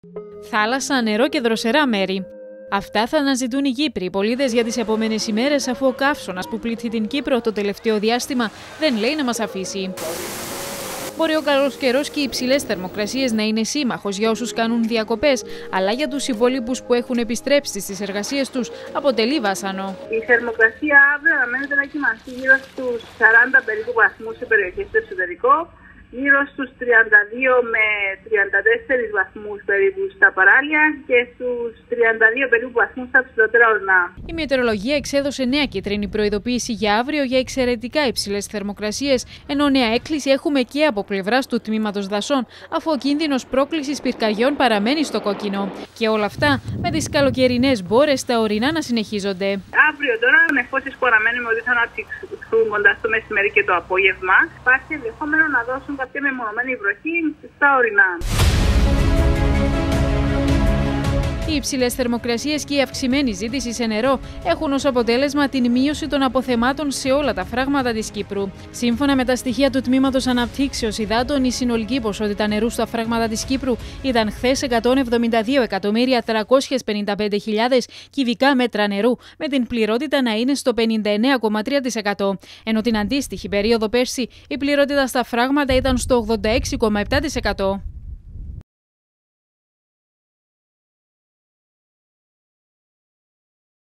Θάλασσα, νερό και δροσερά μέρη. Αυτά θα αναζητούν οι Κύπροι πολίτες για τις επόμενες ημέρες, αφού ο καύσωνας που πλήττει την Κύπρο το τελευταίο διάστημα δεν λέει να μας αφήσει. Μπορεί ο καλός καιρός και οι υψηλές θερμοκρασίες να είναι σύμμαχος για όσους κάνουν διακοπές, αλλά για τους υπόλοιπους που έχουν επιστρέψει στις εργασίες τους αποτελεί βάσανο. Η θερμοκρασία αύριο αναμένεται να κοιμαστεί γύρω στους 40 περίπου βαθμούς σε περιοχές στο εξωτερικό, γύρω στους 32 με 34 βαθμούς περίπου στα παράλια και στους 32 περίπου βαθμούς στα ψηλότερα ορεινά. Η μετεωρολογία εξέδωσε νέα κίτρινη προειδοποίηση για αύριο για εξαιρετικά υψηλές θερμοκρασίες, ενώ νέα έκκληση έχουμε και από πλευράς του τμήματος δασών, αφού ο κίνδυνος πρόκλησης πυρκαγιών παραμένει στο κόκκινο. Και όλα αυτά με τις καλοκαιρινές μπόρες στα ορεινά να συνεχίζονται. Αύριο τώρα, νεφώσεις που αναμένουμε ότι θα αναπτυχθούν κοντά στο μεσημέρι και το απόγευμα, υπάρχει ενδεχόμενο να δώσουν κάποια μεμονωμένη βροχή στα ορεινά. Οι υψηλές θερμοκρασίες και η αυξημένη ζήτηση σε νερό έχουν ως αποτέλεσμα την μείωση των αποθεμάτων σε όλα τα φράγματα της Κύπρου. Σύμφωνα με τα στοιχεία του Τμήματος Αναπτύξεως Υδάτων, η συνολική ποσότητα νερού στα φράγματα της Κύπρου ήταν χθες 172.355.000 κυβικά μέτρα νερού, με την πληρότητα να είναι στο 59,3%. Ενώ την αντίστοιχη περίοδο πέρσι η πληρότητα στα φράγματα ήταν στο 86,7%.